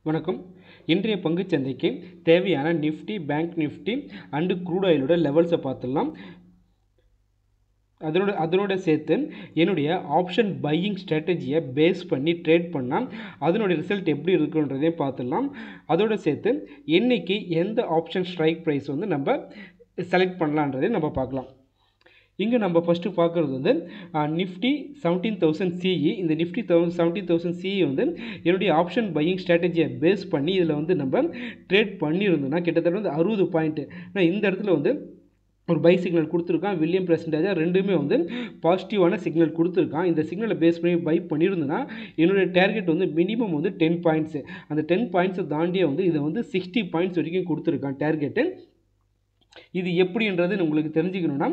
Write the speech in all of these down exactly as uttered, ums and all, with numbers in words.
வணக்கம். இன்றைய பங்குச் சந்தைக்கு தேவையான Nifty, bank Nifty and crude ஆயிலோட லெவல்ஸை பார்த்துடலாம். அதனோட அதனோட சேர்த்து என்னுடைய ஆப்ஷன் பையிங் ஸ்ட்ராட்டஜியை பேஸ் பண்ணி ட்ரேட் பண்ணால் அதனுடைய ரிசல்ட் எப்படி இருக்குன்றதையும் பார்த்துடலாம். அதோட சேர்த்து இன்றைக்கி எந்த ஆப்ஷன் ஸ்ட்ரைக் ப்ரைஸ் வந்து நம்ம செலக்ட் பண்ணலான்றதையும் நம்ம பார்க்கலாம். இங்கே நம்ம ஃபஸ்ட்டு பார்க்குறது வந்து நிஃப்டி செவன்டீன் தௌசண்ட் சிஇ. இந்த Nifty thousand seventeen thousand CE வந்து என்னுடைய ஆப்ஷன் பையிங் ஸ்ட்ராட்டஜியை பேஸ் பண்ணி இதில் வந்து நம்ம ட்ரேட் பண்ணியிருந்தோம்னா கிட்டத்தட்ட வந்து அறுபது பாயிண்ட்டு. நான் இந்த இடத்துல வந்து ஒரு பை சிக்னல் கொடுத்துருக்கான். வில்லியம் பெர்சன்டேஜாக ரெண்டுமே வந்து பாசிட்டிவான சிக்னல் கொடுத்துருக்கான். இந்த சிக்னலை பேஸ் பண்ணி பை பண்ணியிருந்தேன்னா என்னுடைய டார்கெட் வந்து மினிமம் வந்து டென் பாயிண்ட்ஸு. அந்த டென் பாயிண்ட்ஸை தாண்டியே வந்து இதை வந்து சிக்ஸ்டி பாயிண்ட்ஸ் வரைக்கும் கொடுத்துருக்கான் டார்கெட்டு. இது எப்படின்றது உங்களுக்கு தெரிஞ்சுக்கணுன்னா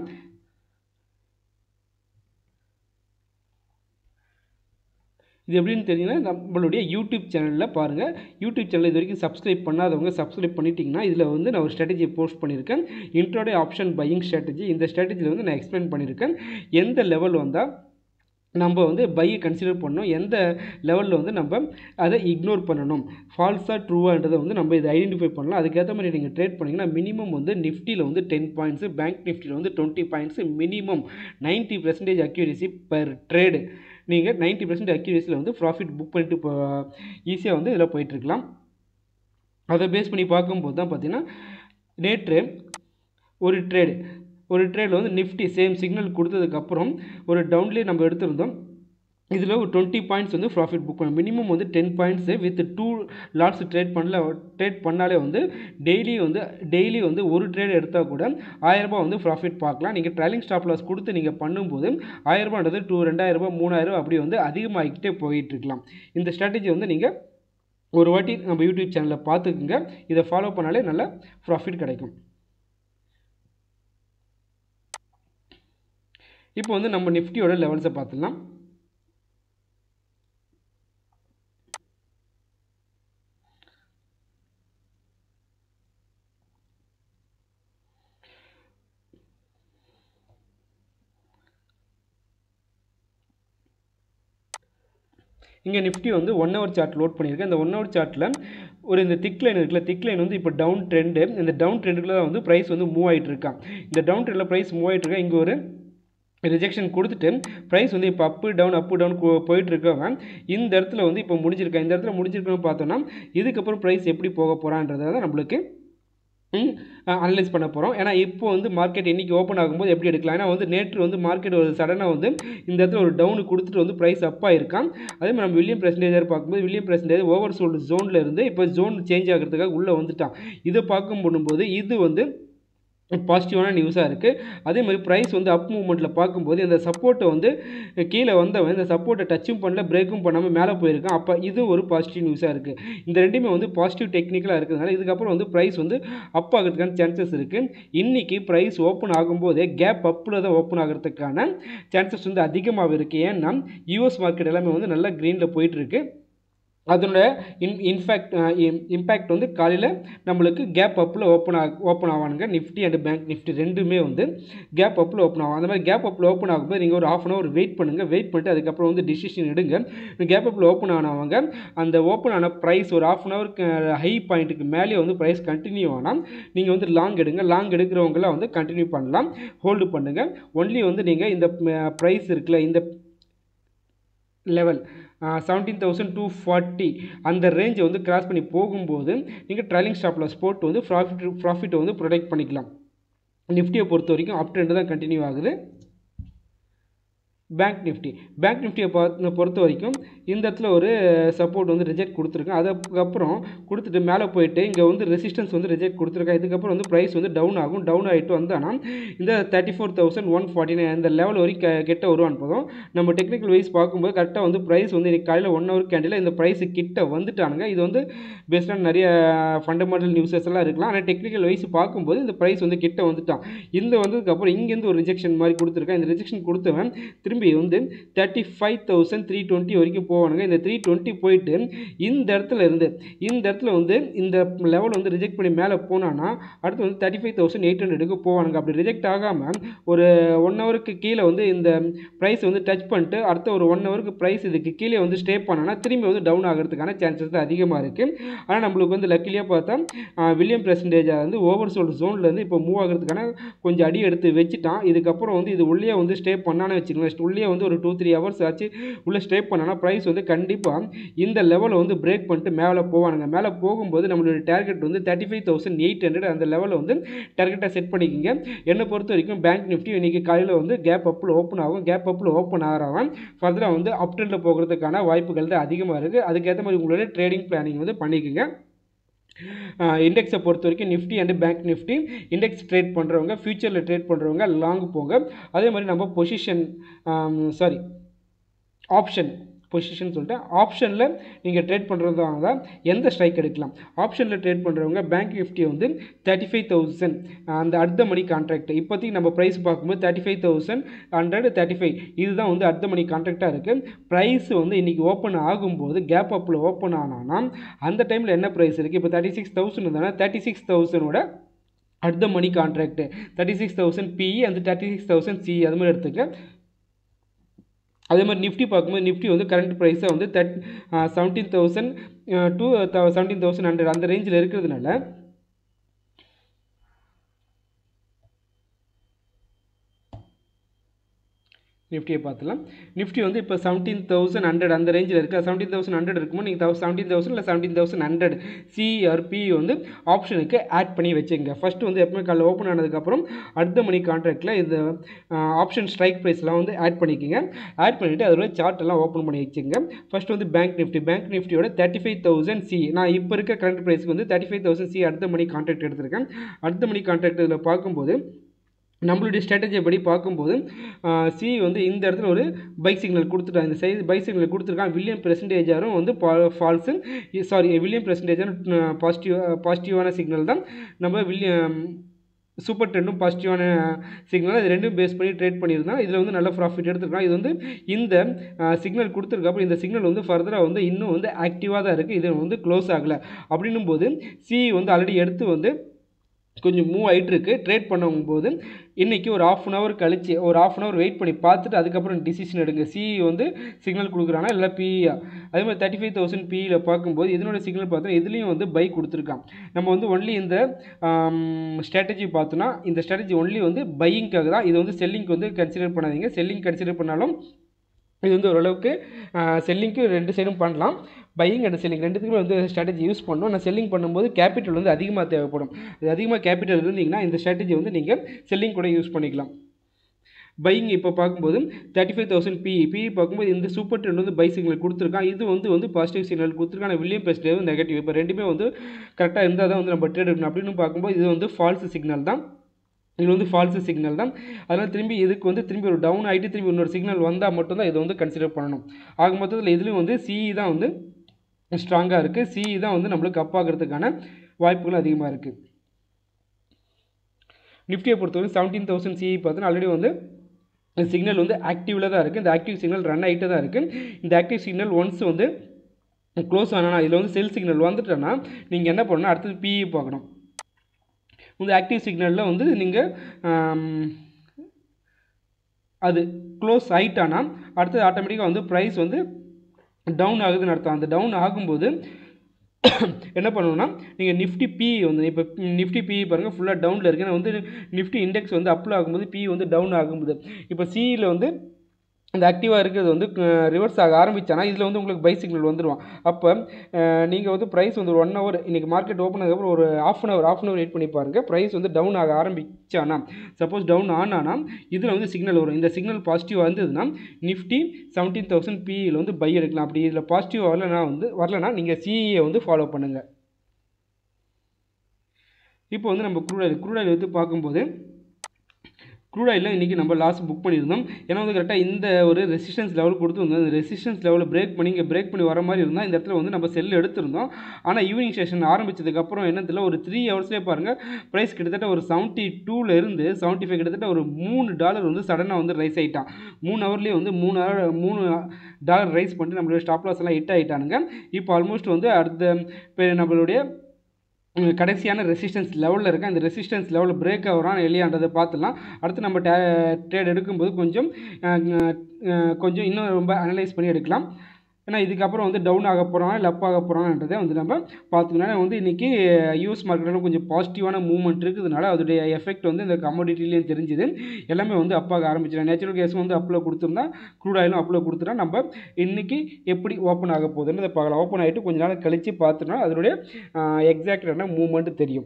இது எப்படின்னு தெரியுங்கன்னா நம்மளுடைய யூடியூப் சேனலில் பாருங்கள். யூடியூப் சேனல் இது வரைக்கும் சப்ஸ்கிரைப் பண்ணாதவங்க சப்ஸ்கிரைப் பண்ணிட்டீங்கன்னா இதில் வந்து நான் ஒரு ஸ்ட்ராட்டஜியை போஸ்ட் பண்ணியிருக்கேன். Intraday option buying strategy. இந்த ஸ்ட்ராட்டஜியில் வந்து நான் எக்ஸ்பிளைன் பண்ணியிருக்கேன். எந்த லெவல் வந்தால் நம்ம வந்து பையை கன்சிடர் பண்ணணும், எந்த லெவலில் வந்து நம்ம அதை இக்னோர் பண்ணணும், ஃபால்ஸாக ட்ரூவான்றதை வந்து நம்ம இதை ஐடென்டிஃபை பண்ணலாம். அதுக்கேற்ற மாதிரி நீங்கள் ட்ரேட் பண்ணிங்கன்னா மினிமம் வந்து நிஃப்டியில் வந்து டென் பாயிண்ட்ஸு, பேங்க் நிஃப்டியில் வந்து டுவெண்ட்டி பாயிண்ட்ஸு, minimum ninety percentage accuracy per trade. நீங்கள் நைன்ட்டி பர்சன்ட் அக்யூரேசியில் வந்து ப்ராஃபிட் புக் பண்ணிட்டு இப்போ ஈஸியாக வந்து இதில் போயிட்டுருக்கலாம். அதை பேஸ் பண்ணி பார்க்கும்போது தான் பார்த்தீங்கன்னா நேற்று ஒரு ட்ரேடு ஒரு ட்ரேடில் வந்து நிஃப்டி சேம் சிக்னல் கொடுத்ததுக்கப்புறம் ஒரு டவுன்லேயே நம்ம எடுத்திருந்தோம். இதில் ஒரு டுவெண்ட்டி பாயிண்ட்ஸ் வந்து ப்ராஃபிட் புக் பண்ணணும். மினிமம் வந்து ten points with two lots trade பண்ணல ட்ரேட் பண்ணாலே வந்து டெய்லி வந்து டெய்லி வந்து ஒரு ட்ரேட் எடுத்தால் கூட ஆயிரரூபா வந்து ப்ராஃபிட் பார்க்கலாம். நீங்கள் ட்ரைலிங் ஸ்டாப் லாஸ் கொடுத்து நீங்கள் பண்ணும்போது ஆயிரரூபான்றது டூ ரெண்டாயிரரூபா மூணாயிரரூபா அப்படி வந்து அதிகமாகிக்கிட்டே போயிட்டுருக்கலாம். இந்த ஸ்ட்ராட்டஜி வந்து நீங்கள் ஒரு வாட்டி நம்ம யூடியூப் சேனலில் பார்த்துக்குங்க. இதை ஃபாலோ பண்ணாலே நல்ல ப்ராஃபிட் கிடைக்கும். இப்போ வந்து நம்ம நிஃப்டியோட லெவல்ஸை பார்த்துடலாம். இங்கே நிஃப்டி வந்து ஒன் ஹவர் சார்ட் லோட் பண்ணியிருக்கேன். இந்த ஒன் ஹவர் சார்ட்டில் ஒரு இந்த திக் லைன் இருக்குல்ல, திக் லைன் வந்து இப்போ டவுன் ட்ரெண்டு. இந்த டவுன் ட்ரெண்டுக்குள்ள தான் வந்து ப்ரைஸ் வந்து மூவ் ஆகிட்டு இருக்கான். இந்த டவுன் ட்ரெண்டில் ப்ரைஸ் மூவ் ஆகிட்டு இருக்கா. இங்கே ஒரு ரிஜெக்ஷன் கொடுத்துட்டு ப்ரைஸ் வந்து இப்போ அப்பு டவுன் அப்பு டவுன் போயிட்டு இருக்கவன் இந்த இடத்துல வந்து இப்போ முடிஞ்சிருக்கேன். இந்த இடத்துல முடிஞ்சிருக்கணும்னு பார்த்தோன்னா இதுக்கப்புறம் ப்ரைஸ் எப்படி போக போகிறான்றதை தான் நம்மளுக்கு அனலைஸ் பண்ண போகிறோம். ஏன்னா இப்போ வந்து மார்க்கெட் இன்றைக்கி ஓப்பன் ஆகும்போது எப்படி எடுக்கலாம். ஏன்னா வந்து நேற்று வந்து மார்க்கெட் ஒரு சடனாக வந்து இந்த இடத்துல ஒரு டவுனு கொடுத்துட்டு வந்து ப்ரைஸ் அப்பாக இருக்கான். அதே மாதிரி நம்ம வில்லியம் பெர்சன்டேஜர் பார்க்கும்போது வில்லியம் பெர்சன்டேஜ் ஓவர் சோல்டு ஜோனில் இருந்து இப்போ ஜோன் சேஞ்ச் ஆகிறதுக்காக உள்ளே வந்துட்டான். இதை பார்க்கும் போடும்போது இது வந்து பாசிட்டிவான நியூஸாக இருக்குது. அதே மாதிரி ப்ரைஸ் வந்து அப் மூவ்மெண்ட்டில் பார்க்கும்போது இந்த சப்போர்ட்டை வந்து கீழே வந்தவன் இந்த சப்போர்ட்டை டச்சும் பண்ணல பிரேக்கும் பண்ணாமல் மேலே போயிருக்கான். அப்போ இது ஒரு பாசிட்டிவ் நியூஸாக இருக்குது. இந்த ரெண்டுமே வந்து பாசிட்டிவ் டெக்னிக்கலாக இருக்கிறதுனால இதுக்கப்புறம் வந்து ப்ரைஸ் வந்து அப் ஆகிறதுக்கான சான்சஸ் இருக்குது. இன்றைக்கி ப்ரைஸ் ஓப்பன் ஆகும்போதே கேப் அப்பில் தான் ஓப்பன் ஆகிறதுக்கான சான்சஸ் வந்து அதிகமாக இருக்குது. ஏன்னா யூஎஸ் மார்க்கெட் எல்லாமே வந்து நல்லா க்ரீனில் போயிட்டுருக்கு. அதனோட இன் இன்ஃபேக்ட் இம்பேக்ட் வந்து காலையில் நம்மளுக்கு கேப் அப்பில் ஓப்பன் ஆக ஓப்பன் ஆவானுங்க. நிஃப்டி அண்ட் பேங்க் நிஃப்டி ரெண்டுமே வந்து கேப் அப்பில் ஓப்பன் ஆகும். அந்த மாதிரி கேப் அப்பில் ஓப்பன் ஆகும்போது நீங்கள் ஒரு ஆஃப் அன் ஹவர் வெயிட் பண்ணுங்கள். வெயிட் பண்ணிட்டு அதுக்கப்புறம் வந்து டிசிஷன் எடுங்க. கேப் அப்பில் ஓப்பன் ஆனவங்க அந்த ஓப்பன் ஆன ப்ரைஸ் ஒரு ஆஃப் அன் ஹவருக்கு ஹை பாயிண்ட்டுக்கு மேலே வந்து ப்ரைஸ் கண்டினியூ ஆனால் நீங்கள் வந்து லாங் எடுங்க. லாங் எடுக்கிறவங்களாம் வந்து கண்டினியூ பண்ணலாம், ஹோல்டு பண்ணுங்கள். ஒன்லி வந்து நீங்கள் இந்த ப்ரைஸ் இருக்குல்ல, இந்த level seventeen thousand two forty அந்த ரேஞ்சை வந்து கிராஸ் பண்ணி போகும்போது நீங்கள் ட்ரைலிங் ஸ்டாப் லாஸ் போட்டு வந்து ப்ராஃபிட் ப்ராஃபிட்டை வந்து ப்ரொடெக்ட் பண்ணிக்கலாம். நிஃப்டியை பொறுத்த வரைக்கும் அப் ட்ரெண்டு தான் கண்டினியூ ஆகுது. பேங்க் நிஃப்டி பேங்க் நிஃப்டியை பார்த்து பொறுத்த வரைக்கும் இந்த இடத்துல ஒரு சப்போர்ட் வந்து ரிஜெக்ட் கொடுத்துருக்கேன். அதுக்கப்புறம் கொடுத்துட்டு மேலே போயிட்டு இங்கே வந்து ரெசிஸ்டன்ஸ் வந்து ரிஜெக்ட் கொடுத்துருக்கேன். இதுக்கப்புறம் வந்து ப்ரைஸ் வந்து டவுன் ஆகும். டவுன் ஆகிட்டு வந்தானா இந்த thirty four thousand one forty nine இந்த லெவல் வரைக்கும் கிட்ட வருவான்னு போதும். நம்ம டெக்னிக்கல் வைஸ் பார்க்கும்போது கரெக்டாக வந்து ப்ரைஸ் வந்து இன்றைக்கி காலையில் ஒன் ஹவர் கேண்டில் இந்த ப்ரைஸு கிட்ட வந்துட்டானுங்க. இது வந்து பேஸ்டான நிறைய ஃபண்டமெண்டல் நியூஸஸ் எல்லாம் இருக்கலாம். ஆனால் டெக்னிக்கல் வைஸ் பார்க்கும்போது இந்த ப்ரைஸ் வந்து கிட்ட வந்துட்டான். இந்த வந்ததுக்கப்புறம் இங்கேருந்து ஒரு ரிஜெக்ஷன் மாதிரி கொடுத்துருக்கேன். இந்த ரிஜெக்ஷன் கொடுத்தவன் திரும்பி திரும்பி வந்து thirty five thousand three twenty வரைக்கும் போவானுங்க. இந்த த்ரீ டுவெண்ட்டி போயிட்டு இந்த இடத்துல இருந்து இந்த இடத்துல வந்து இந்த லெவல் வந்து ரிஜெக்ட் பண்ணி மேலே போனான்னா அடுத்து வந்து தேர்ட்டி ஃபைவ் தௌசண்ட் எயிட் ஹண்ட்ரடுக்கு போவானுங்க. அப்படி ரிஜெக்ட் ஆகாமல் ஒரு ஒன் ஹவருக்கு கீழே வந்து இந்த ப்ரைஸ் வந்து டச் பண்ணிட்டு அடுத்த ஒரு ஒன் ஹவருக்கு ப்ரைஸ் இதுக்கு கீழே வந்து ஸ்டே பண்ணோன்னா திரும்பி வந்து டவுன் ஆகிறதுக்கான சான்சஸ் தான் அதிகமாக இருக்குது. ஆனால் நம்மளுக்கு வந்து லக்கிலியாக பார்த்தா வில்லியம் பெர்சன்டேஜாக வந்து ஓவர் சோல்டு ஜோன்லேருந்து இப்போ மூவ் ஆகிறதுக்கான கொஞ்சம் அடி எடுத்து வச்சுட்டான். இதுக்கப்புறம் வந்து இது உள்ளே வந்து ஸ்டே பண்ணான்னு வச்சுக்கோங்களேன், உள்ளே வந்து ஒரு டூ த்ரீ ஹவர்ஸ் ஆச்சு உள்ளே ஸ்டே பண்ணானா ப்ரைஸ் வந்து கண்டிப்பாக இந்த லெவலை வந்து பிரேக் பண்ணிட்டு மேலே போவானுங்க. மேலே போகும்போது நம்மளுடைய டார்கெட் வந்து thirty five thousand eight hundred அந்த லெவலில் வந்து டார்கெட்டாக செட் பண்ணிக்கிங்க. என்னை பொறுத்த வரைக்கும் பேங்க் நிஃப்டி இன்றைக்கி காலையில் வந்து கேப் அப்பில் ஓப்பன் ஆகும். கேப் அப்பில் ஓப்பன் ஆகிறவன் ஃபர்தராக வந்து அப் ட்ரெண்டில் போகிறதுக்கான வாய்ப்புகள் தான் அதிகமாக இருக்குது. அதுக்கேற்ற மாதிரி உங்களுடைய ட்ரேடிங் பிளானிங் வந்து பண்ணிக்கோங்க. இண்டெக்ஸை பொறுத்த வரைக்கும் Nifty and bank Nifty index trade பண்ணுறவங்க, ஃபியூச்சரில் ட்ரேட் பண்ணுறவங்க லாங் போங்க. அதே மாதிரி நம்ம பொசிஷன் சாரி ஆப்ஷன் பொசிஷன் சொல்லிட்டேன் ஆப்ஷனில் நீங்கள் ட்ரேட் பண்ணுறதாங்க எந்த ஸ்ட்ரைக் எடுக்கலாம். ஆப்ஷனில் ட்ரேட் பண்ணுறவங்க பேங்க் நிஃப்டி வந்து தேர்ட்டி ஃபைவ் தௌசண்ட் அந்த அட் த மணி கான்ட்ராக்ட் இப்போதைக்கு நம்ம ப்ரைஸ் பார்க்கும்போது thirty five thousand hundred thirty five இதுதான் வந்து அட் த மணி கான்ட்ராக்டாக இருக்குது. ப்ரைஸ் வந்து இன்றைக்கி ஓப்பன் ஆகும்போது கேப் அப்பில் ஓப்பன் ஆனான்னா அந்த டைமில் என்ன ப்ரைஸ் இருக்குது, இப்போ தேர்ட்டி சிக்ஸ் தௌசண்ட் இருந்தால் தேர்ட்டி சிக்ஸ் தௌசண்டோட at the money contract thirty six thousand PE அந்த தேர்ட்டி சிக்ஸ் தௌசண்ட் சி அது மாதிரி எடுத்துக்க. அதே மாதிரி நிஃப்டி பார்க்கும்போது நிஃப்டி வந்து கரண்ட் ப்ரைஸை வந்து third seventeen thousand two seventeen thousand hundred அந்த ரேஞ்சில் இருக்கிறதுனால நிஃப்டியை பார்த்துலாம். நிஃப்டி வந்து இப்போ செவன்டீன் தௌசண்ட் ஹண்ட்ரட் அந்த ரேஞ்சில் இருக்குது. செவன்டீன் தௌசண்ட் ஹண்ட்ரட் இருக்கும்போது நீங்கள் செவன்டீன் தௌசண்ட் இல்லை செவன்டீன் தௌசண்ட் ஹண்ட்ரட் சிஆர்பி வந்து ஆப்ஷனுக்கு ஆட் பண்ணி வச்சுங்க. ஃபஸ்ட்டு வந்து எப்பவுமே காலையில் ஓப்பன் ஆனதுக்கப்புறம் அடுத்த மணி கான்ட்ராக்டில் இந்த ஆப்ஷன் ஸ்ட்ரைக் ப்ரைஸ்லாம் வந்து ஆட் பண்ணிக்கோங்க. ஆட் பண்ணிவிட்டு அதோட சார்ட் எல்லாம் ஓப்பன் பண்ணி வச்சுங்க. ஃபஸ்ட்டு வந்து பேங்க் நிஃப்டி பேங்க் நிஃப்டியோட தேர்ட்டி ஃபைவ் தௌசண்ட் சி நான் இப்போ இருக்க கரண்ட் ப்ரைஸுக்கு வந்து தேர்ட்டி ஃபைவ் தௌசண்ட் சி அடுத்த மணி கான்ட்ராக்ட் எடுத்திருக்கேன். அடுத்த மணி கான்ட்ராக்ட் இதில் பார்க்கும்போது நம்மளுடைய ஸ்ட்ராட்டஜியை படி பார்க்கும்போது சி வந்து இந்த இடத்துல ஒரு பைக் சிக்னல் கொடுத்துட்டாங்க. இந்த சைஸ் பைக் சிக்னல் கொடுத்துருக்காங்க. வில்லியம் பெர்சன்டேஜாரும் வந்து ஃபால்ஸு சாரி வில்லியம் பெர்சன்டேஜாரும் பாசிட்டிவ் பாசிட்டிவான சிக்னல் தான். நம்ம வில்லியம் சூப்பர் ட்ரெண்டும் பாசிட்டிவான சிக்னல் இது ரெண்டும் பேஸ் பண்ணி ட்ரேட் பண்ணியிருந்தோம். இதில் வந்து நல்ல ப்ராஃபிட் எடுத்துருக்காங்க. இது வந்து இந்த சிக்னல் கொடுத்துருக்கப்போ இந்த சிக்னல் வந்து ஃபர்தராக வந்து இன்னும் வந்து ஆக்டிவாக தான் இருக்குது. இது வந்து க்ளோஸ் ஆகலை. அப்படின்னும் போது சி வந்து ஆல்ரெடி எடுத்து வந்து கொஞ்சம் மூவ் ஆகிட்டு இருக்கு. ட்ரேட் பண்ணும்போது இன்றைக்கி ஒரு ஆஃப் அன் ஹவர் கழிச்சு ஒரு ஆஃப் அன் ஹவர் வெயிட் பண்ணி பார்த்துட்டு அதுக்கப்புறம் டிசிஷன் எடுங்க. சி வந்து சிக்னல் கொடுக்குறாங்கன்னா இல்லை பிஇயா. அதே மாதிரி தேர்ட்டி ஃபைவ் தௌசண்ட் பிஇயில் பார்க்கும்போது இதனோட சிக்னல் பார்த்தோன்னா இதுலேயும் வந்து பை கொடுத்துருக்கான். நம்ம வந்து ஒன்லி இந்த ஸ்ட்ராட்டஜி பார்த்தோன்னா இந்த ஸ்ட்ராட்டஜி ஒன்லி வந்து பையிங்காக தான். இது வந்து செல்லிங்க்கு வந்து கன்சிடர் பண்ணாதீங்க. செல்லிங் கன்சிடர் பண்ணாலும் இது வந்து ஓரளவுக்கு செல்லிங்க்கு ரெண்டு சைடும் பண்ணலாம். பையிங் அண்ட் செல்லிங் ரெண்டுத்துக்குமே வந்து ஸ்ட்ராட்டஜி யூஸ் பண்ணணும். நான் செல்லிங் பண்ணும்போது கேபிட்டல் வந்து அதிகமாக தேவைப்படும். அது அதிகமாக கேபிட்டல் இருந்தீங்கன்னா இந்த ஸ்ட்ராட்டஜி வந்து நீங்கள் செல்லிங் கூட யூஸ் பண்ணிக்கலாம். பையிங் இப்போ பார்க்கும்போது thirty five thousand PE PE பார்க்கும்போது இந்த சூப்பர் ட்ரெண்ட் வந்து பை சிக்னல் கொடுத்துருக்கான். இது வந்து வந்து பாசிட்டிவ் சிக்னல் கொடுத்துருக்கான். ஆனால் வில்லியம் பெர்சன்டேஜ் நெகட்டிவ். இப்போ ரெண்டுமே வந்து கரெக்டாக இருந்தால் தான் வந்து நம்ம ட்ரேட் எடுக்கணும். அப்படின்னு பார்க்கும்போது இது வந்து ஃபால்ஸ் சிக்னல் தான். இது வந்து ஃபால்ஸு சிக்னல் தான். அதனால் திரும்பி இதுக்கு வந்து திரும்பி ஒரு டவுன் ஆகிட்டு திரும்பி இன்னொரு சிக்னல் வந்தால் மட்டும்தான் இதை வந்து கன்சிடர் பண்ணணும். ஆக மொத்தத்தில் இதுலேயும் வந்து சிஇ தான் வந்து ஸ்ட்ராங்காக இருக்குது. சிஇ தான் வந்து நம்மளுக்கு அப் ஆகிறதுக்கான வாய்ப்புகள் அதிகமாக இருக்குது. நிஃப்டியை பொறுத்தவரை செவன்டீன் தௌசண்ட் சிஇ பார்த்தோன்னா ஆல்ரெடி வந்து சிக்னல் வந்து ஆக்டிவில் தான் இருக்குது. இந்த ஆக்டிவ் சிக்னல் ரன் ஆகிட்டு தான் இருக்குது. இந்த ஆக்டிவ் சிக்னல் ஒன்ஸ் வந்து க்ளோஸ் ஆனால் இதில் வந்து செல் சிக்னல் வந்துட்டோன்னா நீங்கள் என்ன பண்ணணும், அடுத்தது பிஇ பார்க்கணும். இந்த ஆக்டிவ் சிக்னலில் வந்து நீங்கள் அது க்ளோஸ் ஆகிட்டானா அடுத்தது ஆட்டோமேட்டிக்காக வந்து ப்ரைஸ் வந்து டவுன் ஆகுதுன்னு அர்த்தம். அந்த டவுன் ஆகும்போது என்ன பண்ணணும்னா நீங்கள் நிஃப்டி பிஇ வந்து இப்போ நிஃப்டி பிஇ பாருங்கள் ஃபுல்லாக டவுனில் இருக்குது. வந்து நிஃப்டி இண்டெக்ஸ் வந்து அப்பில் ஆகும்போது பிஇ வந்து டவுன் ஆகும்போது இப்போ சிஇயில் வந்து இந்த ஆக்டிவாக இருக்கிறது வந்து ரிவர்ஸ் ஆக ஆரம்பித்தானா இதில் வந்து உங்களுக்கு பை சிக்னல் வந்துடுவான். அப்போ நீங்கள் வந்து ப்ரைஸ் வந்து ஒரு ஒன் ஹவர் இன்றைக்கி மார்க்கெட் ஓப்பன் ஆகிறதுக்கப்புறம் ஒரு half an hour half an hour wait பண்ணி பாருங்கள். ப்ரைஸ் வந்து டவுன் ஆக ஆரம்பிச்சானா சப்போஸ் டவுன் ஆனானா இதில் வந்து சிக்னல் வரும். இந்த சிக்னல் பாசிட்டிவாக இருந்ததுன்னா நிஃப்டி செவன்டீன் தௌசண்ட் பிஇயில் வந்து பை எடுக்கலாம். அப்படி இதில் பாசிட்டிவ் வரலனா வந்து வரலனா நீங்கள் சிஇயை வந்து ஃபாலோ பண்ணுங்கள். இப்போ வந்து நம்ம க்ரூட் ஆயில் க்ரூட் ஆயில் வந்து பார்க்கும்போது க்ரூட் ஆயிலில் இன்றைக்கி நம்ம லாஸ் புக் பண்ணியிருந்தோம். ஏன்னா வந்து கரெக்டாக இந்த ஒரு ரெசிஸ்டன்ஸ் லெவல் கொடுத்துருந்தோம். அந்த ரெசிஸ்டன்ஸ் லெவலில் பிரேக் பண்ணி இங்கே பிரேக் பண்ணி வர மாதிரி இருந்தால் இந்த இடத்துல வந்து நம்ம செல் எடுத்திருந்தோம். ஆனால் ஈவினிங் செஷன் ஆரம்பித்ததுக்கப்புறம் என்னத்தில் ஒரு த்ரீ ஹவர்ஸ்லேயே பாருங்கள் ப்ரைஸ் கிட்டத்தட்ட ஒரு செவன்ட்டி டூவில் இருந்து செவன்ட்டி ஃபைவ் கிட்டத்தட்ட ஒரு மூணு டாலர் வந்து சடனாக வந்து ரைஸ் ஆகிட்டான். மூணு ஹவர்லேயே வந்து மூணு ஹவர் மூணு டாலர் ரைஸ் பண்ணிட்டு நம்மளுடைய ஸ்டாப் லாஸ் எல்லாம் ஹிட் ஆகிட்டானுங்க. இப்போ ஆல்மோஸ்ட் வந்து அடுத்த இப்போ நம்மளுடைய கடைசியான ரெசிஸ்டன்ஸ் லெவலில் இருக்க அந்த ரெசிஸ்டன்ஸ் லெவலில் பிரேக் ஆகிறான் இல்லையான்றதை பார்த்துலாம். அடுத்து நம்ம டே ட்ரேட் எடுக்கும்போது கொஞ்சம் கொஞ்சம் இன்னும் ரொம்ப அனலைஸ் பண்ணி எடுக்கலாம். ஏன்னா இதுக்கப்புறம் வந்து டவுன் ஆக போகிறோம் இல்லை அப் ஆக போகிறோன்றதை வந்து நம்ம பார்த்துக்கணும். வந்து இன்றைக்கி யூஎஸ் மார்க்கெட்டில் கொஞ்சம் பாசிட்டிவான மூவ்மெண்ட் இருக்குதுனால அதோடைய எஃபெக்ட் வந்து இந்த கமோடிட்டிலையும் தெரிஞ்சுது. எல்லாமே வந்து அப்பாக ஆரம்பிச்சிடும். நேச்சுரல் கேஸ் வந்து அப்பில் கொடுத்துருந்தா க்ரூட் ஆயிலும் அப்பில் கொடுத்துட்டா நம்ம இன்றைக்கி எப்படி ஓப்பன் ஆக போகுதுன்னு அதை பார்க்கலாம். ஓப்பன் ஆகிட்டு கொஞ்ச நாள் கழித்து பார்த்துட்டோம்னா அதனுடைய எக்ஸாக்டான மூவ்மெண்ட் தெரியும்.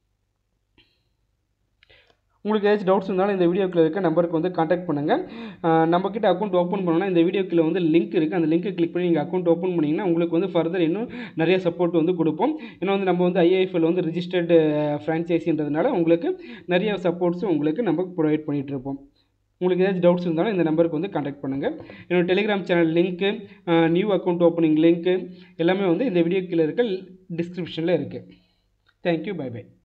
உங்களுக்கு ஏதாச்சும் டவுட்ஸ் இருந்தாலும் இந்த வீடியோக்குள்ள இருக்க நம்பருக்கு வந்து காண்டாக்ட் பண்ணுங்கள். நம்மக்கிட்ட அக்கௌண்ட் ஓப்பன் பண்ணோன்னா இந்த வீடியோக்குள்ள வந்து லிங்க் இருக்குது. அந்த லிங்க்கை கிளிக் பண்ணி நீங்கள் அக்கௌண்ட் ஓப்பன் பண்ணிங்கன்னா உங்களுக்கு வந்து ஃபர்தர் இன்னும் நிறைய சப்போர்ட் வந்து கொடுப்போம். ஏன்னா வந்து நம்ம வந்து ஐஏஎஃப்எல் வந்து ரிஜிஸ்டர்டு ஃப்ரான்ச்சைஸின்றதுனால உங்களுக்கு நிறைய சப்போர்ட்ஸும் உங்களுக்கு நம்ம ப்ரொவைட் பண்ணிகிட்டு இருப்போம். உங்களுக்கு ஏதாச்சும் டவுட்ஸ் இருந்தாலும் இந்த நம்பருக்கு வந்து காண்டாக்ட் பண்ணுங்கள். என்னோட Telegram channel link, new account opening link எல்லாமே வந்து இந்த வீடியோக்குள்ள இருக்க டிஸ்கிரிப்ஷனில் இருக்குது. Thank you, bye by.